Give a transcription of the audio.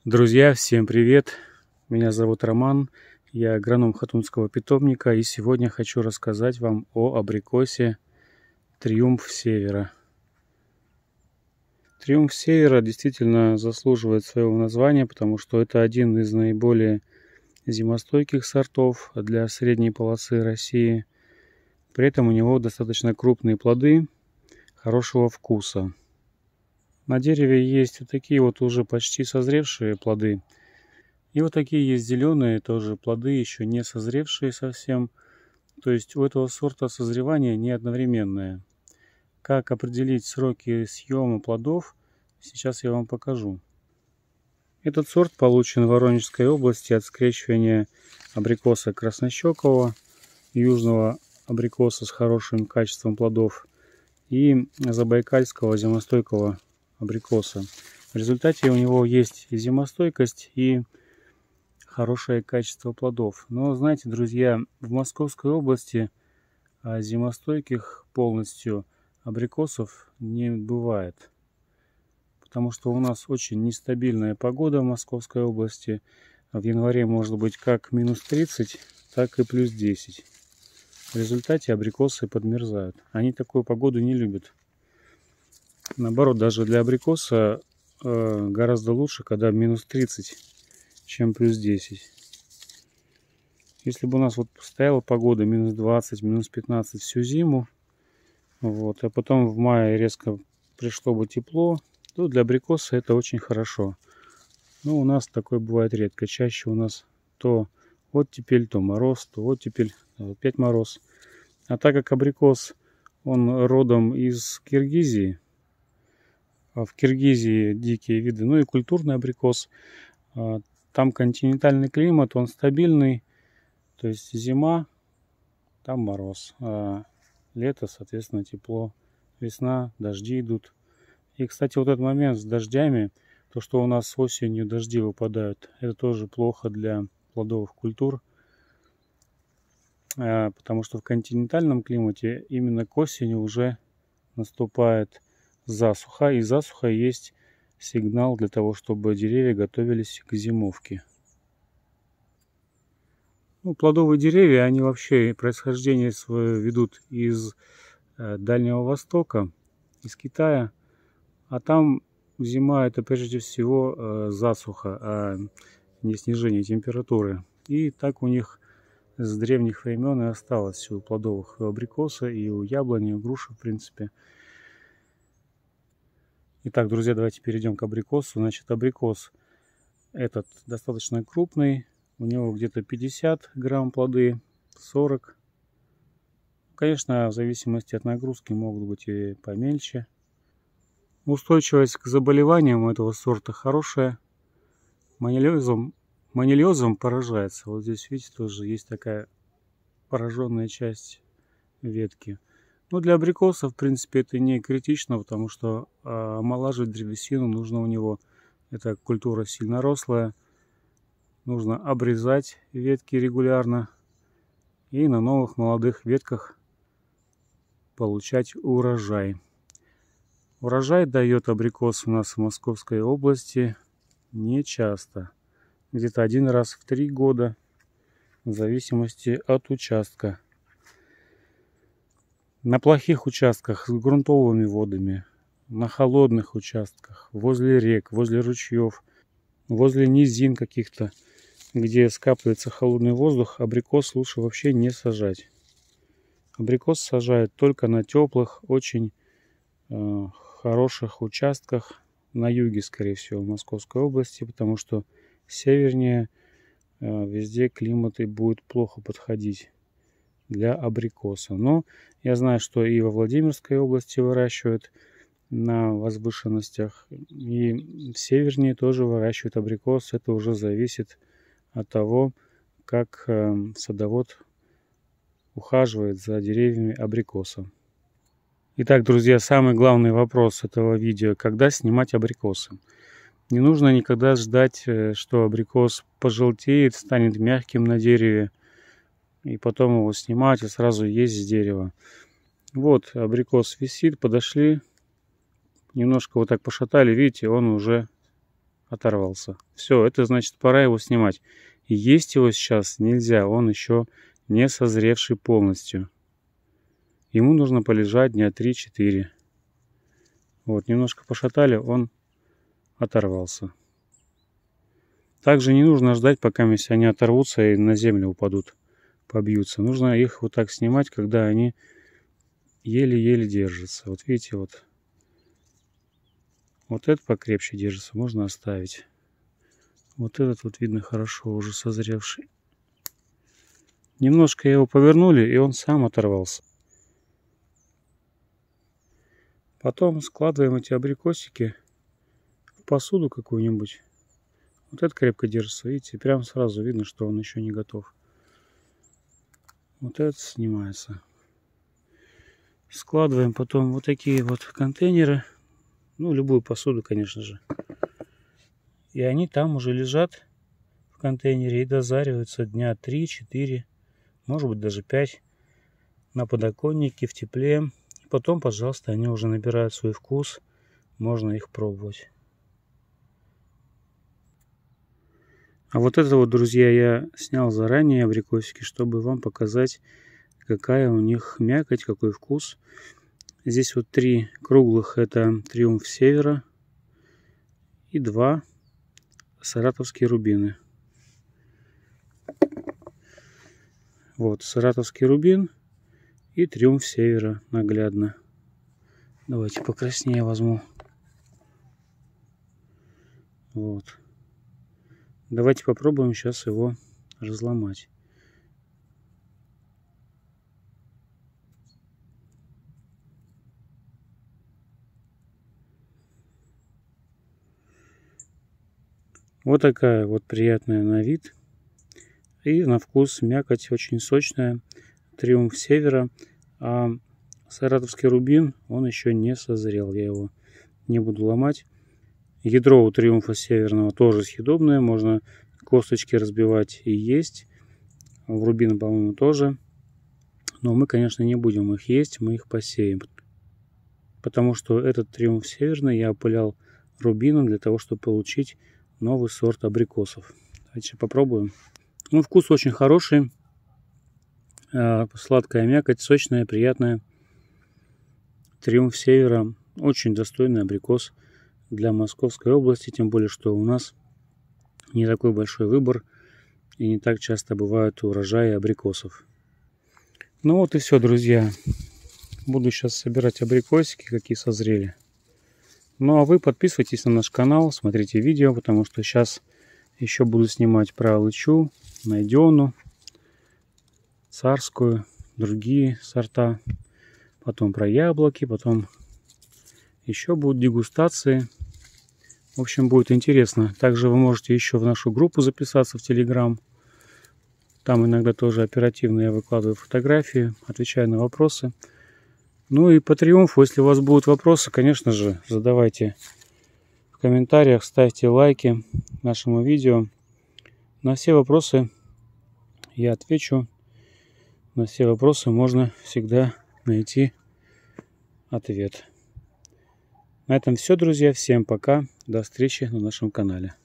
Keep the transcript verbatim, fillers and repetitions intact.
Друзья, всем привет! Меня зовут Роман, я агроном Хатунского питомника, и сегодня хочу рассказать вам о абрикосе Триумф Севера. Триумф Севера действительно заслуживает своего названия, потому что это один из наиболее зимостойких сортов для средней полосы России. При этом у него достаточно крупные плоды хорошего вкуса. На дереве есть вот такие вот уже почти созревшие плоды. И вот такие есть зеленые тоже плоды, еще не созревшие совсем. То есть у этого сорта созревание не одновременное. Как определить сроки съема плодов, сейчас я вам покажу. Этот сорт получен в Воронежской области от скрещивания абрикоса краснощекового, южного абрикоса с хорошим качеством плодов и забайкальского зимостойкого абрикоса. В результате у него есть и зимостойкость, и хорошее качество плодов. Но знаете, друзья, в Московской области зимостойких полностью абрикосов не бывает. Потому что у нас очень нестабильная погода в Московской области. В январе может быть как минус тридцать, так и плюс десять. В результате абрикосы подмерзают. Они такую погоду не любят. Наоборот, даже для абрикоса э, гораздо лучше, когда минус тридцать, чем плюс десять. Если бы у нас вот стояла погода минус двадцать, минус пятнадцать всю зиму, вот, а потом в мае резко пришло бы тепло, то для абрикоса это очень хорошо. Но у нас такое бывает редко. Чаще у нас то оттепель, то мороз, то оттепель, опять мороз. А так как абрикос, он родом из Киргизии, а в Киргизии дикие виды, ну и культурный абрикос, там континентальный климат, он стабильный, то есть зима, там мороз, а лето, соответственно, тепло, весна, дожди идут. И, кстати, вот этот момент с дождями, то, что у нас осенью дожди выпадают, это тоже плохо для плодовых культур, потому что в континентальном климате именно к осени уже наступает засуха, и засуха есть сигнал для того, чтобы деревья готовились к зимовке. Ну, плодовые деревья, они вообще происхождение свое ведут из э, Дальнего Востока, из Китая. А там зима — это прежде всего э, засуха, а не снижение температуры. И так у них с древних времен и осталось у плодовых, у абрикоса и у яблони, и у груши, в принципе. Итак, друзья, давайте перейдем к абрикосу. Значит, абрикос этот достаточно крупный. У него где-то пятьдесят грамм плоды, сорок. Конечно, в зависимости от нагрузки могут быть и помельче. Устойчивость к заболеваниям этого сорта хорошая. Манилиозом, манилиозом поражается. Вот здесь, видите, тоже есть такая пораженная часть ветки. Но для абрикоса, в принципе, это не критично, потому что э, омолаживать древесину нужно у него. Это культура сильно рослая. Нужно обрезать ветки регулярно и на новых молодых ветках получать урожай. Урожай дает абрикос у нас в Московской области не часто. Где-то один раз в три года, в зависимости от участка. На плохих участках с грунтовыми водами, на холодных участках, возле рек, возле ручьев, возле низин каких-то, где скапливается холодный воздух, абрикос лучше вообще не сажать. Абрикос сажают только на теплых, очень э, хороших участках на юге, скорее всего, в Московской области, потому что севернее э, везде климат и будет плохо подходить для абрикоса. Но я знаю, что и во Владимирской области выращивают на возвышенностях, и в севернее тоже выращивают абрикос. Это уже зависит от того, как э, садовод ухаживает за деревьями абрикоса. Итак, друзья, самый главный вопрос этого видео: когда снимать абрикосы? Не нужно никогда ждать, что абрикос пожелтеет, станет мягким на дереве, и потом его снимать и сразу есть с дерева. Вот абрикос висит, подошли, немножко вот так пошатали, видите, он уже оторвался. Все, это значит, пора его снимать. И есть его сейчас нельзя, он еще не созревший полностью. Ему нужно полежать дня три-четыре. Вот, немножко пошатали, он оторвался. Также не нужно ждать, пока они оторвутся и на землю упадут, побьются. Нужно их вот так снимать, когда они еле-еле держатся. Вот видите, вот. Вот этот покрепче держится, можно оставить. Вот этот вот видно хорошо, уже созревший. Немножко его повернули, и он сам оторвался. Потом складываем эти абрикосики в посуду какую-нибудь. Вот это крепко держится, видите, прям сразу видно, что он еще не готов. Вот это снимается. Складываем потом вот такие вот контейнеры. Ну, любую посуду, конечно же. И они там уже лежат в контейнере и дозариваются дня три-четыре, может быть даже пять на подоконнике в тепле. И потом, пожалуйста, они уже набирают свой вкус. Можно их пробовать. А вот это вот, друзья, я снял заранее абрикосики, чтобы вам показать, какая у них мякоть, какой вкус. Здесь вот три круглых, это Триумф Севера, и два саратовские рубины. Вот, саратовский рубин и Триумф Севера наглядно. Давайте покраснее возьму. Вот. Давайте попробуем сейчас его разломать. Вот такая вот приятная на вид. И на вкус мякоть очень сочная. Триумф Севера. А саратовский рубин, он еще не созрел. Я его не буду ломать. Ядро у Триумфа Северного тоже съедобное. Можно косточки разбивать и есть. В рубин, по-моему, тоже. Но мы, конечно, не будем их есть. Мы их посеем. Потому что этот Триумф Северный я опылял рубином для того, чтобы получить новый сорт абрикосов. Давайте попробуем. Ну, вкус очень хороший. Сладкая мякоть, сочная, приятная. Триумф Севера. Очень достойный абрикос для Московской области. Тем более, что у нас не такой большой выбор. И не так часто бывают урожаи абрикосов. Ну вот и все, друзья. Буду сейчас собирать абрикосики, какие созрели. Ну а вы подписывайтесь на наш канал, смотрите видео, потому что сейчас еще буду снимать про алычу, найдену, царскую, другие сорта. Потом про яблоки, потом еще будут дегустации. В общем, будет интересно. Также вы можете еще в нашу группу записаться в Telegram. Там иногда тоже оперативно я выкладываю фотографии, отвечаю на вопросы. Ну и по Триумфу, если у вас будут вопросы, конечно же, задавайте в комментариях, ставьте лайки нашему видео. На все вопросы я отвечу. На все вопросы можно всегда найти ответ. На этом все, друзья. Всем пока. До встречи на нашем канале.